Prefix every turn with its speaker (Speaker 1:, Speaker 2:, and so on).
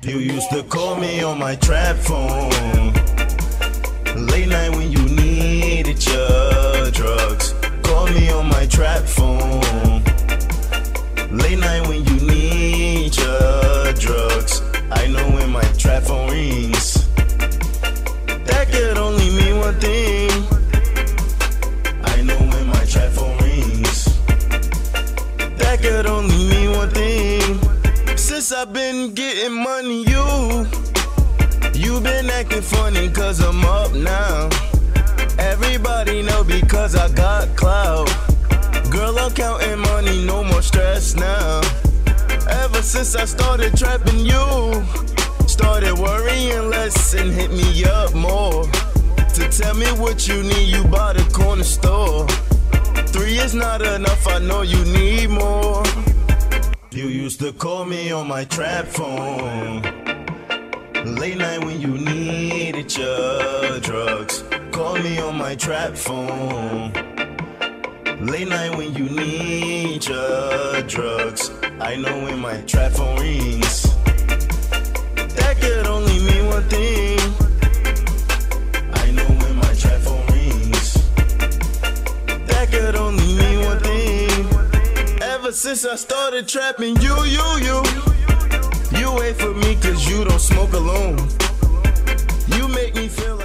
Speaker 1: You used to call me on my trap phone, late night when you needed your drugs. Call me on my trap phone, late night when you need your drugs. I know when my trap phone rings, that could only mean one thing. I know when my trap phone rings, that could only mean one thing. Since I've been getting money, you been acting funny cause I'm up now. Everybody know because I got clout. Girl, I'm counting money, no more stress now. Ever since I started trapping, you started worrying less and hit me up more to tell me what you need. You bought a corner store. 3 is not enough, I know you need more. You used to call me on my trap phone, late night when you needed your drugs. Call me on my trap phone, late night when you need your drugs. I know when my trap phone rings, that could only mean one thing. I know when my trap phone rings, that could only mean one thing. Ever since I started trapping, you wait for me cause you don't smoke alone. You make me feel